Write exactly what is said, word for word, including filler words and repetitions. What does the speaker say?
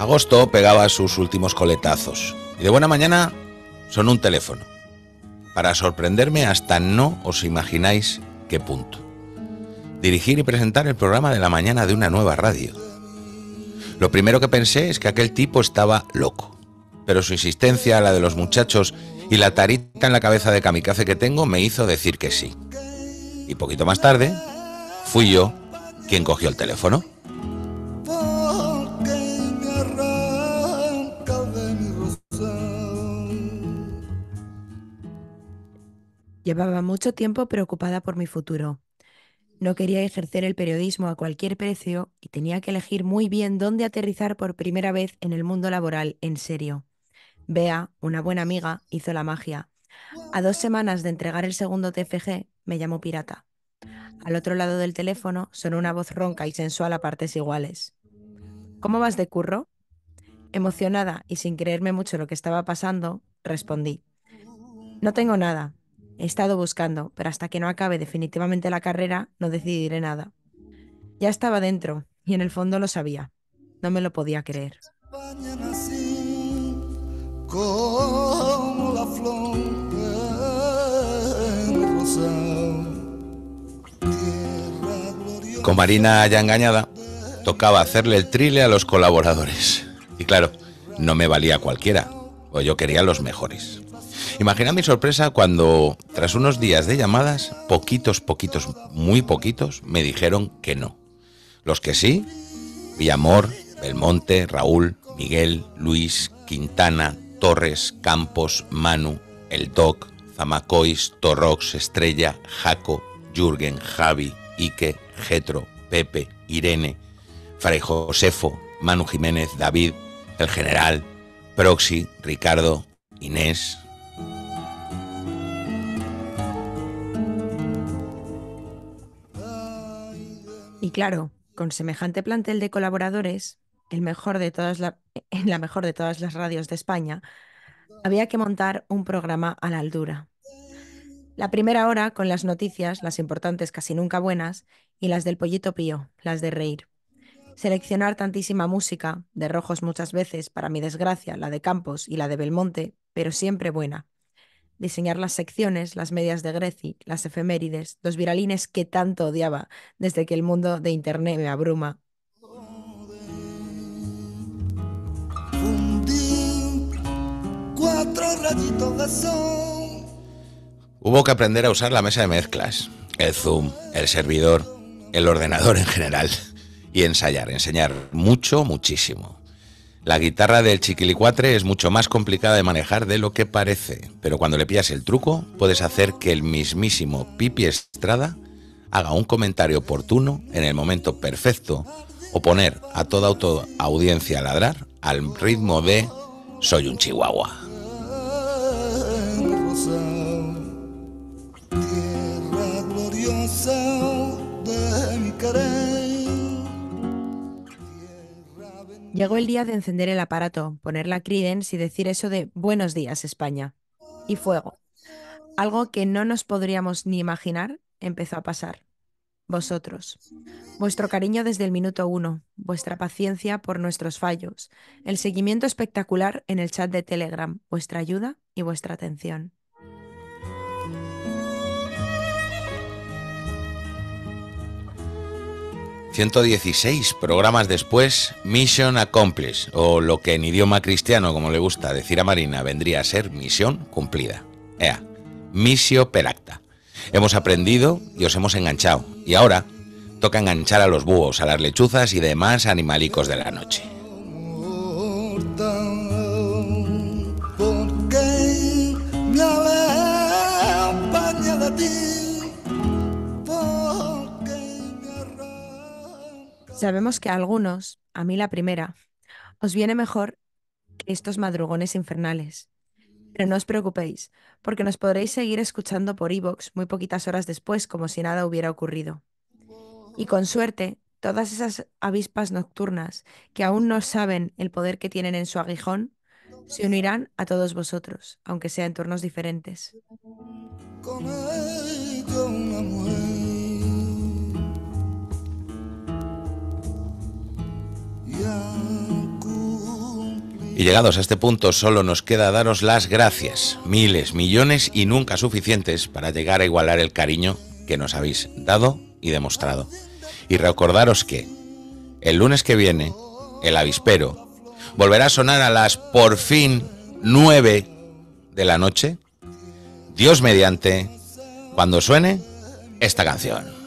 Agosto pegaba sus últimos coletazos y de buena mañana sonó un teléfono. Para sorprenderme hasta no os imagináis qué punto. Dirigir y presentar el programa de la mañana de una nueva radio. Lo primero que pensé es que aquel tipo estaba loco, pero su insistencia, la de los muchachos y la tarita en la cabeza de kamikaze que tengo me hizo decir que sí. Y poquito más tarde, fui yo quien cogió el teléfono. Llevaba mucho tiempo preocupada por mi futuro. No quería ejercer el periodismo a cualquier precio y tenía que elegir muy bien dónde aterrizar por primera vez en el mundo laboral en serio. Bea, una buena amiga, hizo la magia. A dos semanas de entregar el segundo T F G, me llamó pirata. Al otro lado del teléfono sonó una voz ronca y sensual a partes iguales. ¿Cómo vas de curro? Emocionada y sin creerme mucho lo que estaba pasando, respondí. No tengo nada. He estado buscando, pero hasta que no acabe definitivamente la carrera, no decidiré nada. Ya estaba dentro, y en el fondo lo sabía. No me lo podía creer. Con Marina ya engañada, tocaba hacerle el trile a los colaboradores. Y claro, no me valía cualquiera, o yo quería los mejores. Imaginad mi sorpresa cuando, tras unos días de llamadas, poquitos, poquitos, muy poquitos, me dijeron que no. Los que sí, Villamor, Belmonte, Raúl, Miguel, Luis, Quintana, Torres, Campos, Manu, El Doc, Zamacois, Torrox, Estrella, Jaco, Jürgen, Javi, Ike, Getro, Pepe, Irene, Fray Josefo, Manu Jiménez, David, El General, Proxy, Ricardo, Inés. Y claro, con semejante plantel de colaboradores, el mejor de todas la, en la mejor de todas las radios de España, había que montar un programa a la altura. La primera hora con las noticias, las importantes casi nunca buenas, y las del pollito pío, las de reír. Seleccionar tantísima música, de Rojos muchas veces, para mi desgracia, la de Campos y la de Belmonte, pero siempre buena. Diseñar las secciones, las medias de Greci, las efemérides, los viralines que tanto odiaba desde que el mundo de Internet me abruma. Hubo que aprender a usar la mesa de mezclas, el Zoom, el servidor, el ordenador en general, y ensayar, enseñar mucho, muchísimo. La guitarra del chiquilicuatre es mucho más complicada de manejar de lo que parece, pero cuando le pillas el truco, puedes hacer que el mismísimo Pipi Estrada haga un comentario oportuno en el momento perfecto o poner a toda auto audiencia a ladrar al ritmo de Soy un chihuahua. Tierra gloriosa de mi querer. Llegó el día de encender el aparato, poner la Creedence y decir eso de Buenos días, España. Y fuego. Algo que no nos podríamos ni imaginar empezó a pasar. Vosotros. Vuestro cariño desde el minuto uno, vuestra paciencia por nuestros fallos, el seguimiento espectacular en el chat de Telegram, vuestra ayuda y vuestra atención. ciento dieciséis programas después, Mission Accomplished, o lo que en idioma cristiano, como le gusta decir a Marina, vendría a ser misión cumplida. Ea, missio per acta. Hemos aprendido y os hemos enganchado. Y ahora toca enganchar a los búhos, a las lechuzas y demás animalicos de la noche. Porque me acompaña de ti. Sabemos que a algunos, a mí la primera, os viene mejor que estos madrugones infernales. Pero no os preocupéis, porque nos podréis seguir escuchando por iVoox muy poquitas horas después, como si nada hubiera ocurrido. Y con suerte, todas esas avispas nocturnas que aún no saben el poder que tienen en su aguijón, se unirán a todos vosotros, aunque sea en turnos diferentes. Con ello una mujer. Y llegados a este punto solo nos queda daros las gracias, miles, millones y nunca suficientes para llegar a igualar el cariño que nos habéis dado y demostrado. Y recordaros que el lunes que viene, el avispero, volverá a sonar a las por fin nueve de la noche, Dios mediante, cuando suene esta canción.